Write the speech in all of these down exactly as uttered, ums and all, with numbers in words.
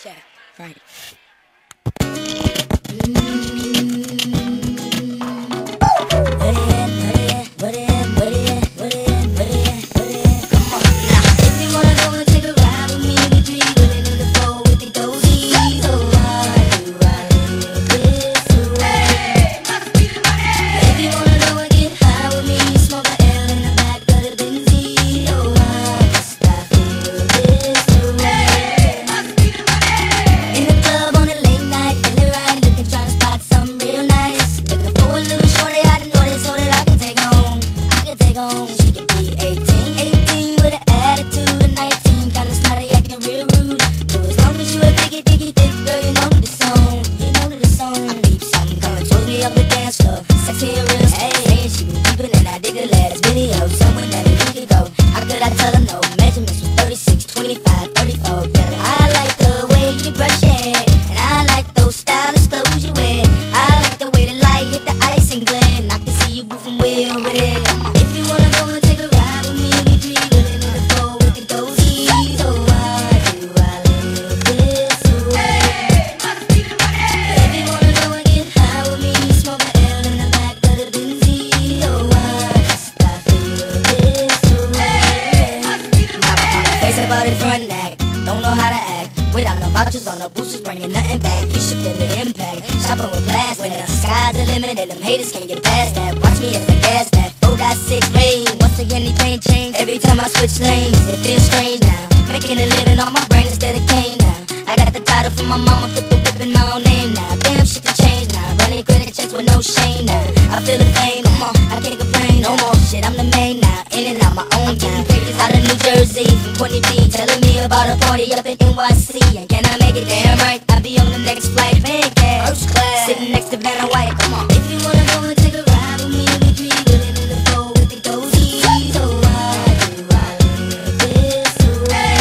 Check. Right. She could be eighteen, eighteen with an attitude of nineteen, kinda snotty, acting real rude. So as long as you a biggie, biggie, thick girl, you know the song, you know the song. I peep something coming towards me up the dance floor, sexy and real, hey, hey, she been peeping and I dig the last video, somewhere that we could go. How could I tell her no? Measurements from thirty-six, twenty-five, thirty-four. Yeah, I like the way you brush your hair, and I like those stylish clothes you wear. I like the way the light hit the ice and glare, and I can see you moving way over there. If you wanna go and take a ride with me, we three women in the four with the dozies. Oh, why do I live this way? If you wanna go and get high with me, smoke a L in the back of the Benzie. Oh, why must I feel this way? Now I'm on the face about it front neck, don't know how to act without no vouchers on no boosters, bringing nothing back. You should feel the impact. Shopping with class when the sky's the limit and them haters can't get past that. Watch me as I gas that. Oh, got six rain. Once again, anything change. Every time I switch lanes, it feels strange now. Making a living on my brain instead of cane now. I got the title from my mama, put the whip in my own name now. Damn, shit can change now. Running credit checks with no shame now. I feel the pain, no more. I can't complain no more. Shit, I'm the main now. In and out my own game. Out of New Jersey, from Courtney B, telling me about a party up in N Y C. And can I make it damn right? I'll be on the next flight, man, first class, sitting next to Vanna White. Come on. If you wanna go and take a ride with me, we three women in the four with the dozies. Oh, why do I live this way?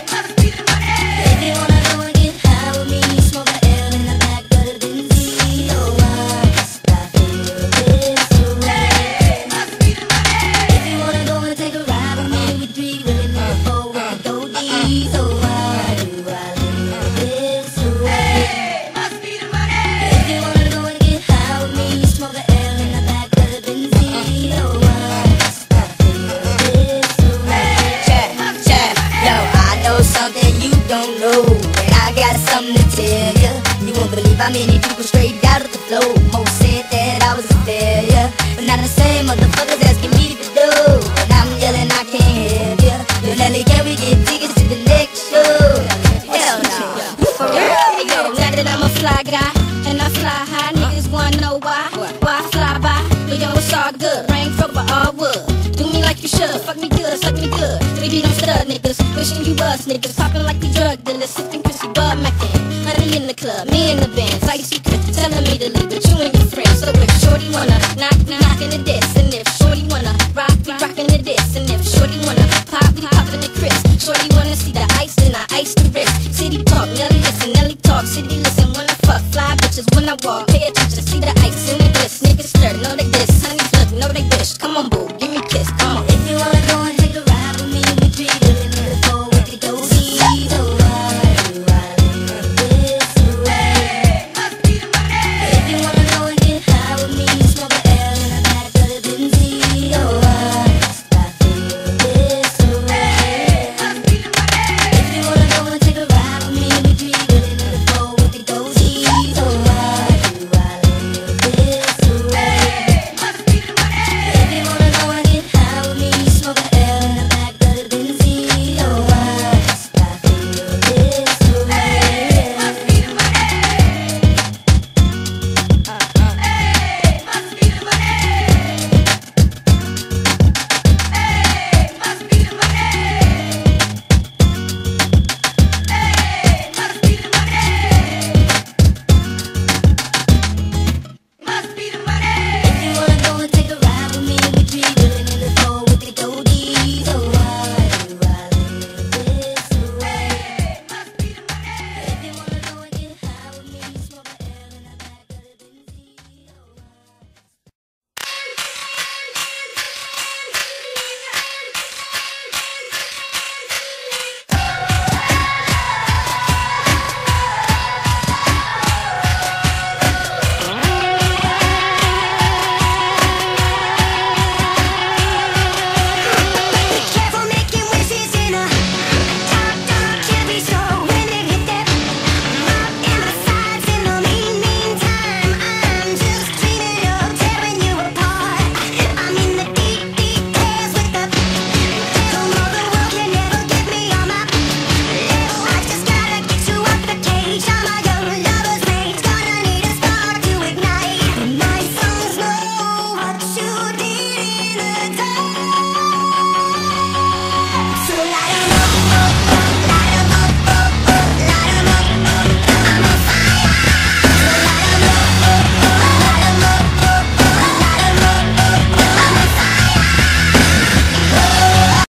If you wanna go and get high with me, smoke a L in the back of the Benzie. Oh, why must I feel this way? If you wanna go and take a ride with me, we three women in the four with the dozies. Oh, why do I live this way? If you wanna go and get high with me, smoke a L in the back of the Benzie. Oh, why must I feel this way? Check, check, yo, I know something you don't know, and I got something to tell ya. You won't believe how many people straight out of the flow. Most said that I was a failure, but now the same motherfuckers asking me to do, and I'm yelling I can't help ya. Yo, Nelly, can we get tickets to the next show? Hell no. For real? Hey, yo, now that I'm a fly guy and I fly high, niggas wanna know why? Why I fly by? But yo, it's all good. Rain, fro, but all wood. Do me like you should. Fuck me good, suck me good. Baby, don't stud niggas. Wishing you was niggas. Popping like we drug dealers. Sipping Chrissy Bud Mackin. Honey in the club, me in the band. Like you secret, telling me to leave, but you and your friends. So if shorty wanna knock